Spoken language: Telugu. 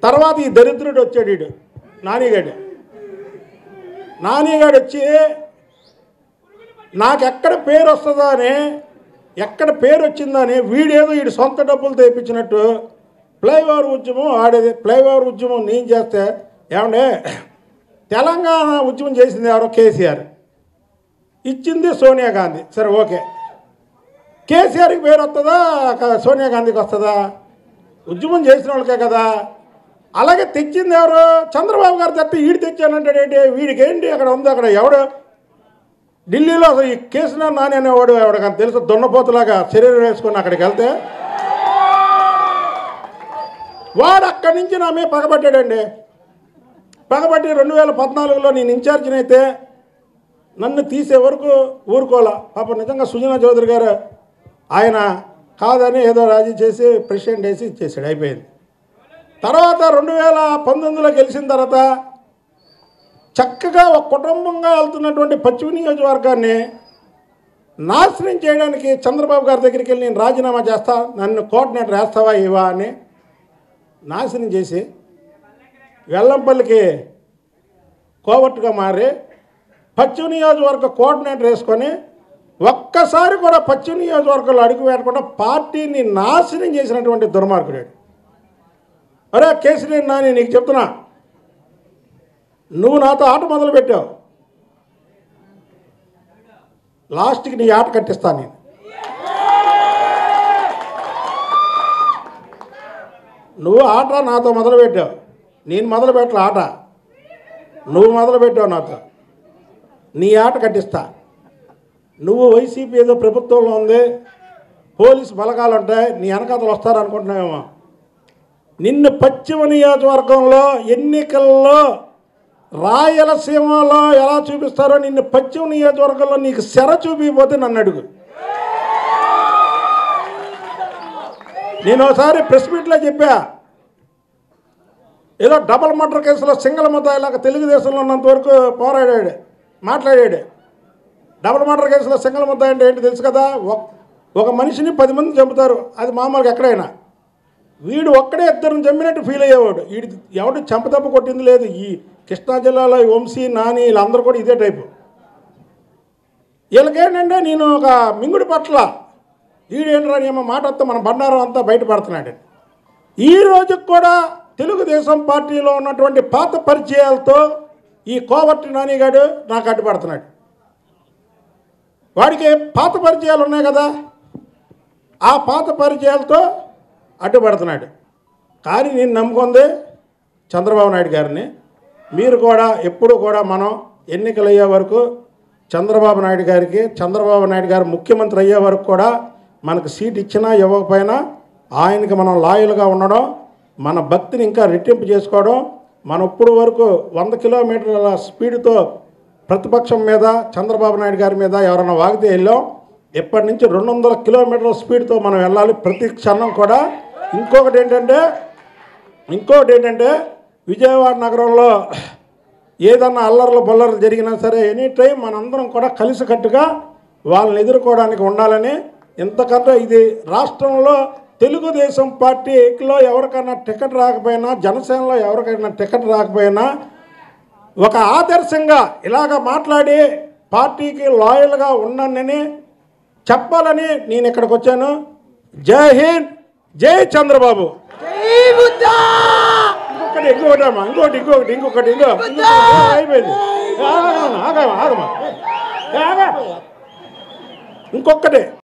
తర్వాత ఈ దరిద్రుడు వచ్చాడు, వీడు నానిగాడు వచ్చి నాకు ఎక్కడ పేరు వస్తుందా అని, ఎక్కడ పేరు వచ్చిందని వీడేదో వీడు సొంత డబ్బులు తెప్పించినట్టు ఫ్లైఓవర్ ఉద్యమం ఆడేది. ఫ్లైఓవర్ ఉద్యమం నేను చేస్తే ఏమంటే తెలంగాణ ఉద్యమం చేసింది ఎవరో కేసీఆర్, ఇచ్చింది సోనియా గాంధీ. సరే ఓకే, కేసీఆర్కి పేరు వస్తుందా సోనియా గాంధీకి వస్తుందా? ఉద్యమం చేసిన వాళ్ళకే కదా. అలాగే తెచ్చింది ఎవరు? చంద్రబాబు గారు తెస్తే వీడు తెచ్చానంటాడేంటి? వీడికి ఏంటి అక్కడ ఉంది? అక్కడ ఎవడు ఢిల్లీలో అసలు ఈ కేసీఆర్ నాని అనేవాడు ఎవడికని తెలుసు? దున్నపోతులాగా శరీరం వేసుకొని అక్కడికి వెళ్తే వాడు అక్కడి నుంచి నా మీద పగబట్టాడండి. పగబట్టి 2014లో నేను ఇన్ఛార్జిని అయితే నన్ను తీసే వరకు ఊరుకోలా. పాప నిజంగా సుజనా చౌదరి గారు ఆయన కాదని ఏదో రాజీ చేసి ప్రెసిడెంట్ వేసి ఇచ్చేసాడు, అయిపోయింది. తర్వాత 2019లో గెలిచిన తర్వాత చక్కగా ఒక కుటుంబంగా వెళ్తున్నటువంటి పశ్చిమ నియోజకవర్గాన్ని నాశనం చేయడానికి చంద్రబాబు గారి దగ్గరికి వెళ్ళి నేను రాజీనామా చేస్తా, నన్ను కోఆర్డినేటర్ వేస్తావా ఇవా అని నాశనం చేసి వెల్లంపల్లికి కోవట్టుగా మారి పశ్చిమ నియోజకవర్గ కోఆర్డినేటర్ వేసుకొని ఒక్కసారి కూడా పశ్చిమ నియోజకవర్గంలో అడుగు పెట్టకుండా పార్టీని నాశనం చేసినటువంటి దుర్మార్గుడు. అరే కేసీఆర్ నాని, నీకు చెప్తున్నా, నువ్వు నాతో ఆట మొదలుపెట్టావు, లాస్ట్కి నీ ఆట కట్టిస్తాను నేను. నువ్వు ఆట నాతో మొదలుపెట్టావు, నేను మొదలుపెట్టలే ఆట, నువ్వు మొదలుపెట్టావు నాతో. నీ ఆట కట్టిస్తా. నువ్వు వైసీపీ ఏదో ప్రభుత్వంలో ఉంది, పోలీసు బలగాలు ఉంటాయి, నీ వెనకాతలు వస్తారనుకుంటున్నావేమో. నిన్ను పశ్చిమ నియోజకవర్గంలో ఎన్నికల్లో రాయలసీమలో ఎలా చూపిస్తారో నిన్ను పశ్చిమ నియోజకవర్గంలో నీకు శర చూపిపోతే నన్ను అడుగు. నేను ఒకసారి ప్రెస్ మీట్లో చెప్పా, ఏదో డబుల్ మర్డర్ కేసులో సింగల్ ముద్దాయిలాగా తెలుగుదేశంలో ఉన్నంత వరకు పోరాడాడు, మాట్లాడాడు. డబుల్ మర్డర్ కేసులో సింగల్ ముద్దాయి అంటే ఏంటి తెలుసు కదా? ఒక మనిషిని 10 మంది చంపుతారు, అది మామూలుగా ఎక్కడైనా. వీడు ఒక్కడే ఇద్దరిని చంపినట్టు ఫీల్ అయ్యేవాడు. వీడు ఎవడు చంపదెబ్బ కొట్టింది లేదు. ఈ కృష్ణా జిల్లాలో వంశీ, నాని వీళ్ళందరూ కూడా ఇదే టైపు. వీళ్ళకేంటంటే నేను ఒక మింగుడి పట్ల వీడేంట్రా ఏమో మాట వస్తే మన బండారం అంతా బయటపడుతున్నాడు. ఈ రోజుకి కూడా తెలుగుదేశం పార్టీలో ఉన్నటువంటి పాత పరిచయాలతో ఈ కోవట్టి నానిగాడు నాకు అడ్డుపడుతున్నాడు. వాడికి పాత పరిచయాలు ఉన్నాయి కదా, ఆ పాత పరిచయాలతో అడ్డుపడుతున్నాడు. కానీ నేను నమ్ముకుంది చంద్రబాబు నాయుడు గారిని. మీరు కూడా ఎప్పుడు కూడా మనం ఎన్నికలు అయ్యే వరకు చంద్రబాబు నాయుడు గారికి, చంద్రబాబు నాయుడు గారు ముఖ్యమంత్రి అయ్యే వరకు కూడా మనకు సీట్ ఇచ్చినా ఇవ్వకపోయినా ఆయనకి మనం లాయల్గా ఉండడం, మన భక్తిని ఇంకా రెట్టింపు చేసుకోవడం. మనం ఇప్పుడు వరకు 100 కిలోమీటర్ల స్పీడ్తో ప్రతిపక్షం మీద, చంద్రబాబు నాయుడు గారి మీద ఎవరైనా వాగితే వెళ్ళాం. ఎప్పటి నుంచి 200 కిలోమీటర్ల స్పీడ్తో మనం వెళ్ళాలి ప్రతి క్షణం కూడా. ఇంకొకటి ఏంటంటే విజయవాడ నగరంలో ఏదన్నా అల్లర్లు బొల్లర్లు జరిగినా సరే ఎనీ టైం మనందరం కూడా కలిసికట్టుగా వాళ్ళని ఎదుర్కోవడానికి ఉండాలని. ఇంతకంటే ఇది రాష్ట్రంలో తెలుగుదేశం పార్టీలో ఎవరికైనా టికెట్ రాకపోయినా, జనసేనలో ఎవరికైనా టికెట్ రాకపోయినా ఒక ఆదర్శంగా ఇలాగ మాట్లాడి పార్టీకి లాయల్గా ఉన్నానని చెప్పాలని నేను ఇక్కడికి వచ్చాను. జై హింద్, జై చంద్రబాబు. ఇంకొకటి అయిపోయింది. ఇంకొకటి